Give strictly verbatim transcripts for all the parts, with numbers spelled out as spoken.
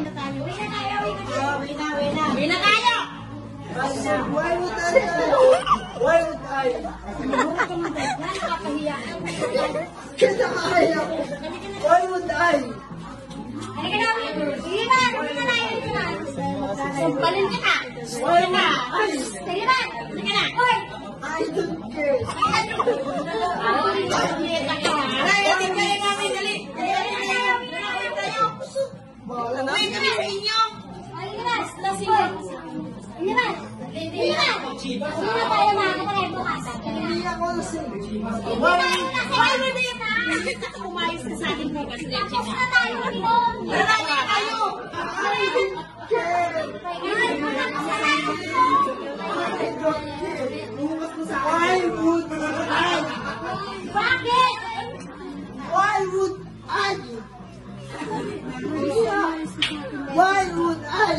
na tayo. Uwi na tayo, uwi na tayo. Uwi na, uwi na. Uwi na tayo! Why would I? Why would I? Nakakahiya. Kaya kaya ko. Why would I? Halika na, uwi. Sige ba? Uwi na tayo. Uwi na. Sumpalin kita. Uwi na. Sige ba? Sige na. Uwi. I don't care. Aray, ating kayo namin. Dali. Dali na tayo. Uwi tayo. Bahala na. Uwi ka na sa inyo. Halika na. Lasing. Hindi ba? Hindi ba? Hindi na tayo makakatayin bukas. Hindi ako lasing. Why would you na? Umayos ka sa akin bukas. Tapos na tayo. Wala na kayo. I don't care. Why would I? Bakit? Why would I? Why would I?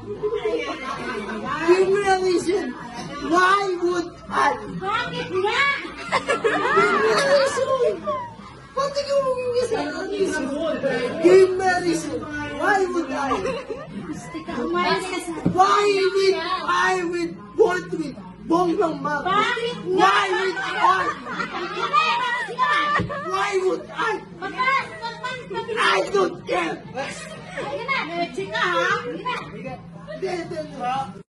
Give me a reason. Why would I? Bakit nga? Give me a reason. Pati ka mo reason. Give me a reason. Why would I? Umayos ka sa Why would I would want with Bongbong Marcos? Bakit nga? Why would I? Sige ba? Sige ba? Why would I? Magpas! Magpas! Magpas! I don't care. Sige na. Sige ka ha? Sige na. Hindi, hindi, hindi.